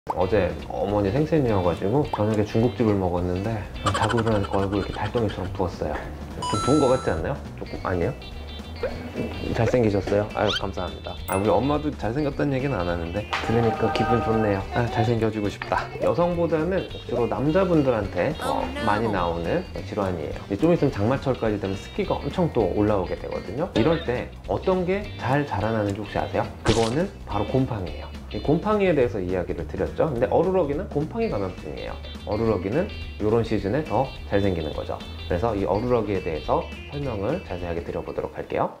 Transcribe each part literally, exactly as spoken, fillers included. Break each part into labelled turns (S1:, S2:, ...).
S1: 어제 어머니 생신이어가지고 저녁에 중국집을 먹었는데 자고 일어나니까 얼굴 이렇게 달덩이처럼 부었어요. 좀 부은 것 같지 않나요? 조금 아니에요? 잘생기셨어요? 아유 감사합니다. 아, 우리 엄마도 잘생겼다는 얘기는 안 하는데 들으니까 기분 좋네요. 아, 잘생겨지고 싶다. 여성보다는 주로 남자분들한테 더 많이 나오는 질환이에요. 좀 있으면 장마철까지 되면 습기가 엄청 또 올라오게 되거든요. 이럴 때 어떤 게 잘 자라나는지 혹시 아세요? 그거는 바로 곰팡이에요. 이 곰팡이에 대해서 이야기를 드렸죠. 근데 어루러기는 곰팡이 감염증이에요. 어루러기는 이런 시즌에 더 잘 생기는 거죠. 그래서 이 어루러기에 대해서 설명을 자세하게 드려보도록 할게요.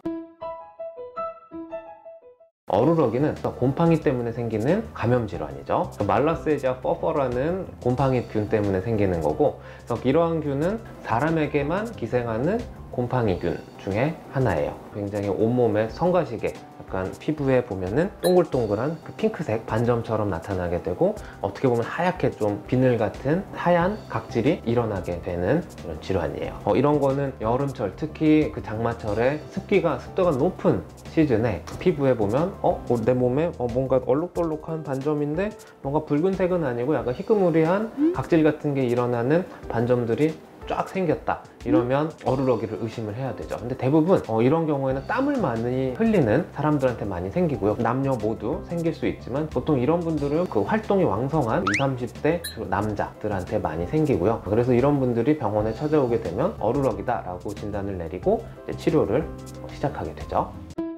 S1: 어루러기는 곰팡이 때문에 생기는 감염 질환이죠. 말라세지아 퍼퍼라는 곰팡이균 때문에 생기는 거고, 그래서 이러한 균은 사람에게만 기생하는 곰팡이균 중에 하나예요. 굉장히 온몸에 성가시게 약간 피부에 보면은 동글동글한 그 핑크색 반점처럼 나타나게 되고, 어떻게 보면 하얗게 좀 비늘 같은 하얀 각질이 일어나게 되는 이런 질환이에요. 어, 이런 거는 여름철, 특히 그 장마철에 습기가 습도가 높은 시즌에 피부에 보면 어? 내 몸에 어, 뭔가 얼룩덜룩한 반점인데 뭔가 붉은색은 아니고 약간 희끄무리한 각질 같은 게 일어나는 반점들이 쫙 생겼다, 이러면 어루러기를 의심을 해야 되죠. 근데 대부분 어, 이런 경우에는 땀을 많이 흘리는 사람들한테 많이 생기고요. 남녀 모두 생길 수 있지만 보통 이런 분들은 그 활동이 왕성한 이십, 삼십 대 남자들한테 많이 생기고요. 그래서 이런 분들이 병원에 찾아오게 되면 어루러기다 라고 진단을 내리고 이제 치료를 시작하게 되죠.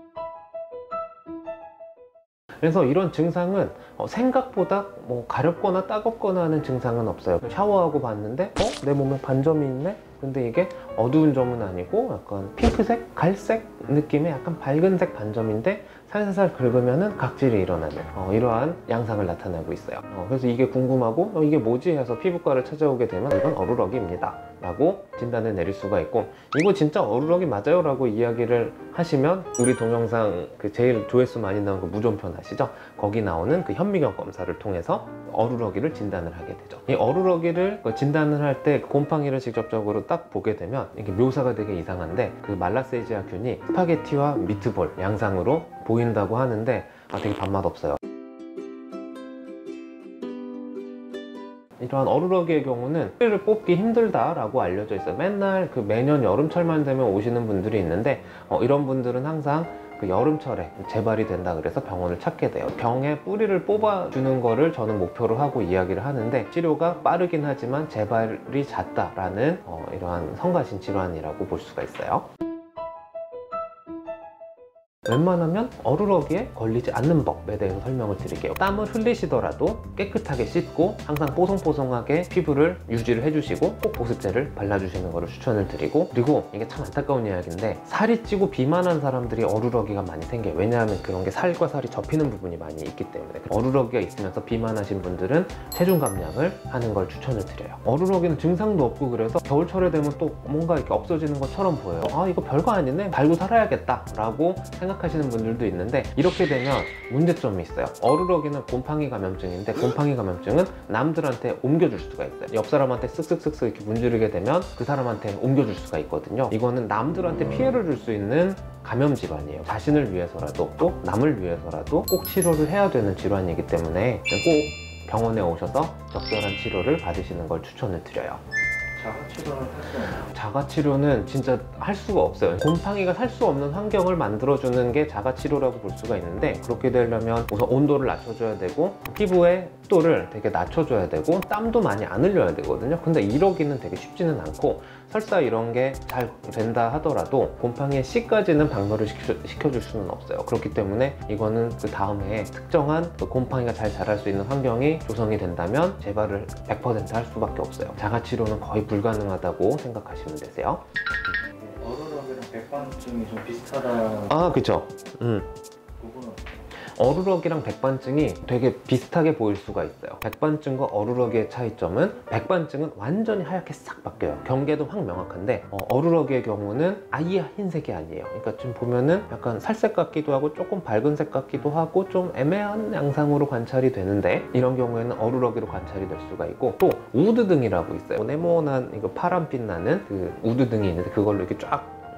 S1: 그래서 이런 증상은 어, 생각보다 뭐 가렵거나 따갑거나 하는 증상은 없어요. 샤워하고 봤는데 어? 내 몸에 반점이 있네? 근데 이게 어두운 점은 아니고 약간 핑크색? 갈색 느낌의 약간 밝은색 반점인데 살살살 긁으면은 각질이 일어나는 어, 이러한 양상을 나타내고 있어요. 어, 그래서 이게 궁금하고 어, 이게 뭐지 해서 피부과를 찾아오게 되면 이건 어루러기입니다 라고 진단을 내릴 수가 있고, 이거 진짜 어루러기 맞아요? 라고 이야기를 하시면 우리 동영상 그 제일 조회수 많이 나온 그 무좀편 아시죠? 거기 나오는 그 현미경 검사를 통해서 어루러기를 진단을 하게 되죠. 이 어루러기를 진단을 할 때 곰팡이를 직접적으로 딱 보게 되면 이게 묘사가 되게 이상한데, 그 말라세지아 균이 스파게티와 미트볼 양상으로 보인다고 하는데 아, 되게 밥맛 없어요. 이러한 어루러기의 경우는 뿌리를 뽑기 힘들다라고 알려져 있어요. 맨날 그 매년 여름철만 되면 오시는 분들이 있는데 어, 이런 분들은 항상 그 여름철에 재발이 된다 그래서 병원을 찾게 돼요. 병에 뿌리를 뽑아주는 거를 저는 목표로 하고 이야기를 하는데, 치료가 빠르긴 하지만 재발이 잦다라는 어, 이러한 성가신 질환이라고 볼 수가 있어요. 웬만하면 어루러기에 걸리지 않는 법에 대해서 설명을 드릴게요. 땀을 흘리시더라도 깨끗하게 씻고 항상 뽀송뽀송하게 피부를 유지를 해주시고 꼭 보습제를 발라주시는 것을 추천을 드리고, 그리고 이게 참 안타까운 이야기인데 살이 찌고 비만한 사람들이 어루러기가 많이 생겨요. 왜냐하면 그런 게 살과 살이 접히는 부분이 많이 있기 때문에. 어루러기가 있으면서 비만하신 분들은 체중 감량을 하는 걸 추천을 드려요. 어루러기는 증상도 없고 그래서 겨울철에 되면 또 뭔가 이렇게 없어지는 것처럼 보여요. 아, 이거 별거 아니네, 달고 살아야겠다 라고 생각 하시는 분들도 있는데, 이렇게 되면 문제점이 있어요. 어루러기는 곰팡이 감염증인데 곰팡이 감염증은 남들한테 옮겨줄 수가 있어요. 옆 사람한테 쓱쓱쓱쓱 이렇게 문지르게 되면 그 사람한테 옮겨줄 수가 있거든요. 이거는 남들한테 피해를 줄 수 있는 감염 질환이에요. 자신을 위해서라도 또 남을 위해서라도 꼭 치료를 해야 되는 질환이기 때문에 꼭 병원에 오셔서 적절한 치료를 받으시는 걸 추천을 드려요.
S2: 자가치료는 할 수 없나요?
S1: 자가치료는 진짜 할 수가 없어요. 곰팡이가 살 수 없는 환경을 만들어주는 게 자가치료라고 볼 수가 있는데, 그렇게 되려면 우선 온도를 낮춰줘야 되고 피부의 습도를 되게 낮춰줘야 되고 땀도 많이 안 흘려야 되거든요. 근데 이러기는 되게 쉽지는 않고, 설사 이런 게 잘 된다 하더라도 곰팡이의 씨까지는 박멸을 시켜, 시켜줄 수는 없어요. 그렇기 때문에 이거는 그 다음에 특정한 그 곰팡이가 잘 자랄 수 있는 환경이 조성이 된다면 재발을 백 퍼센트 할 수밖에 없어요. 자가치료는 거의 불가능하다고 생각하시면 되세요.
S2: 어루러기랑 백반증이 좀 비슷하다.
S1: 아, 그쵸. 음.
S2: 부분은
S1: 어루러기랑 백반증이 되게 비슷하게 보일 수가 있어요. 백반증과 어루러기의 차이점은, 백반증은 완전히 하얗게 싹 바뀌어요. 경계도 확 명확한데 어, 어루러기의 경우는 아예 흰색이 아니에요. 그러니까 지금 보면은 약간 살색 같기도 하고 조금 밝은색 같기도 하고 좀 애매한 양상으로 관찰이 되는데, 이런 경우에는 어루러기로 관찰이 될 수가 있고, 또 우드등이라고 있어요. 네모난 이거 파란빛 나는 그 우드등이 있는데 그걸로 이렇게 쫙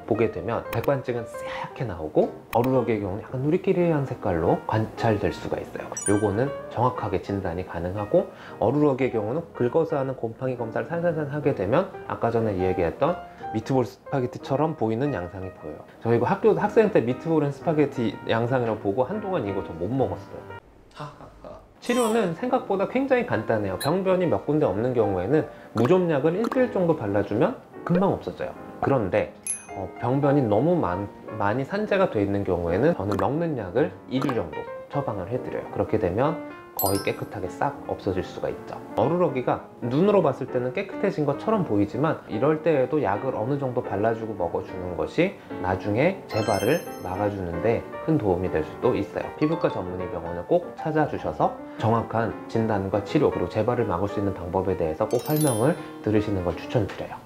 S1: 딱 보게 되면 백반증은 새하얗게 나오고 어루러기의 경우는 약간 누리끼리한 색깔로 관찰될 수가 있어요. 요거는 정확하게 진단이 가능하고, 어루러기의 경우는 긁어서 하는 곰팡이 검사를 살살살 하게 되면 아까 전에 얘기했던 미트볼 스파게티처럼 보이는 양상이 보여요. 저 이거 학교 학생 때 미트볼은 스파게티 양상이라고 보고 한동안 이거 저 못 먹었어요. 치료는 생각보다 굉장히 간단해요. 병변이 몇 군데 없는 경우에는 무좀약을 일주일 정도 발라주면 금방 없어져요. 그런데 어, 병변이 너무 많, 많이 산재가 돼 있는 경우에는 저는 먹는 약을 이 주 정도 처방을 해드려요. 그렇게 되면 거의 깨끗하게 싹 없어질 수가 있죠. 어루러기가 눈으로 봤을 때는 깨끗해진 것처럼 보이지만 이럴 때에도 약을 어느 정도 발라주고 먹어주는 것이 나중에 재발을 막아주는데 큰 도움이 될 수도 있어요. 피부과 전문의 병원을 꼭 찾아주셔서 정확한 진단과 치료, 그리고 재발을 막을 수 있는 방법에 대해서 꼭 설명을 들으시는 걸 추천드려요.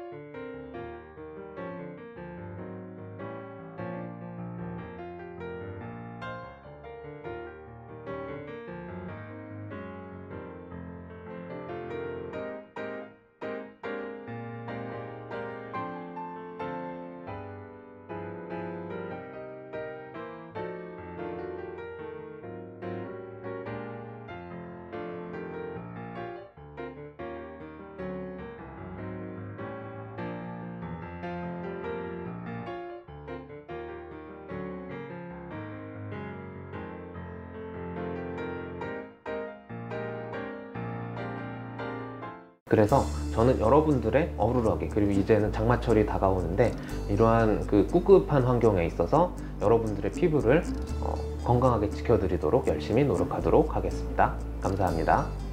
S1: 그래서 저는 여러분들의 어루러기, 그리고 이제는 장마철이 다가오는데 이러한 그 꿉꿉한 환경에 있어서 여러분들의 피부를 어, 건강하게 지켜드리도록 열심히 노력하도록 하겠습니다. 감사합니다.